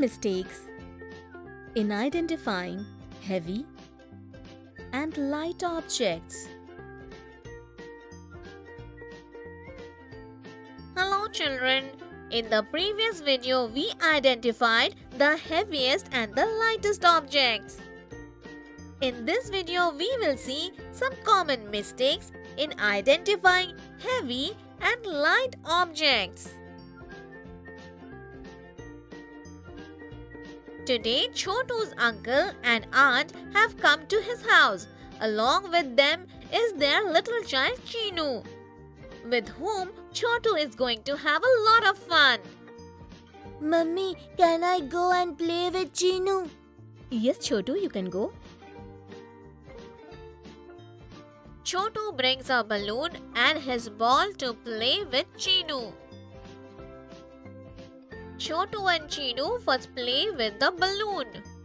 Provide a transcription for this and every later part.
mistakes in identifying heavy and light objects. Hello children, in the previous video we identified the heaviest and the lightest objects. In this video we will see some common mistakes in identifying heavy and light objects. Today Chotu's uncle and aunt have come to his house. Along with them is their little child Chinu, with whom Chotu is going to have a lot of fun. Mummy, can I go and play with Chinu? Yes, Chotu, you can go. Chotu brings a balloon and his ball to play with Chinu. Chotu and Chinu first play with the balloon.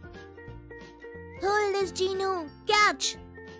Hold this, Chinu. Catch!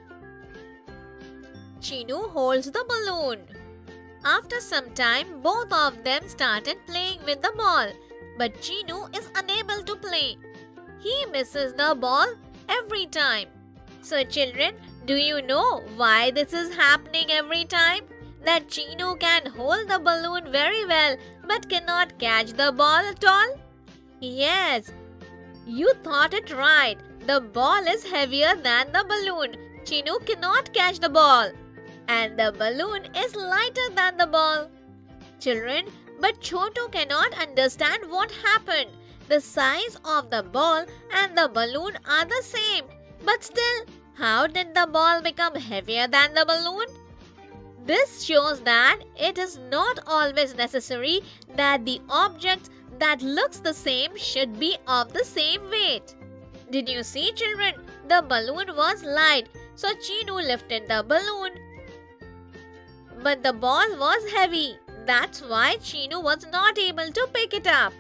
Chinu holds the balloon. After some time, both of them started playing with the ball, but Chinu is unable to play. He misses the ball every time. So children, do you know why this is happening every time? That Chinu can hold the balloon very well but cannot catch the ball at all? Yes, you thought it right. The ball is heavier than the balloon. Chinu cannot catch the ball. And the balloon is lighter than the ball. Children, but Chotu cannot understand what happened. The size of the ball and the balloon are the same. But still, how did the ball become heavier than the balloon? This shows that it is not always necessary that the objects that looks the same should be of the same weight. Did you see, children? The balloon was light, so Chinu lifted the balloon. But the ball was heavy. That's why Chinu was not able to pick it up.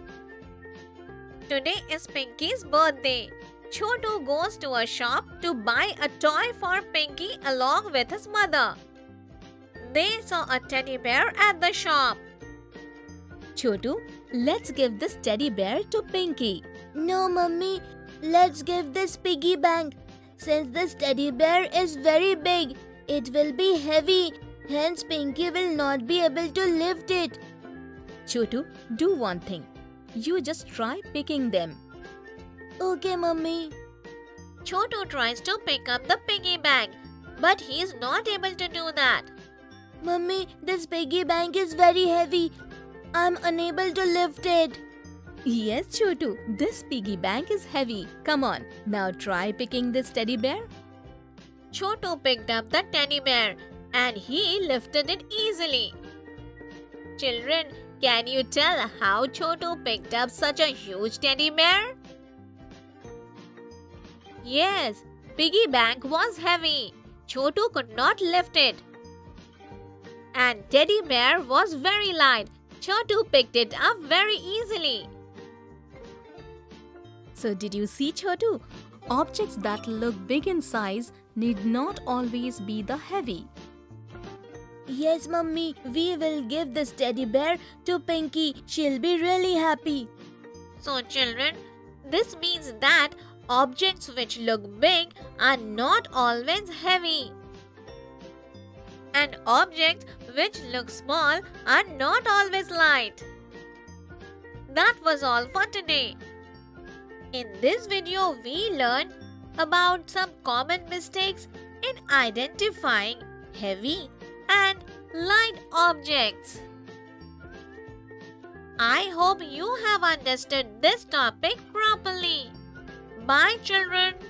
Today is Pinky's birthday. Chotu goes to a shop to buy a toy for Pinky along with his mother. They saw a teddy bear at the shop. Chotu, let's give this teddy bear to Pinky. No, Mummy. Let's give this piggy bank. Since this teddy bear is very big, it will be heavy. Hence, Pinky will not be able to lift it. Chotu, do one thing. You just try picking them. Okay, Mummy. Chotu tries to pick up the piggy bank, but he is not able to do that. Mummy, this piggy bank is very heavy. I'm unable to lift it. Yes, Chotu, this piggy bank is heavy. Come on, now try picking this teddy bear. Chotu picked up the teddy bear and he lifted it easily. Children, can you tell how Chotu picked up such a huge teddy bear? Yes, piggy bank was heavy. Chotu could not lift it. And teddy bear was very light. Chotu picked it up very easily. So did you see, Chotu? Objects that look big in size need not always be the heavy. Yes, Mummy. We will give this teddy bear to Pinky. She'll be really happy. So children, this means that objects which look big are not always heavy. And objects which look small are not always light. That was all for today. In this video, we learned about some common mistakes in identifying heavy and light objects. I hope you have understood this topic properly. Bye, children.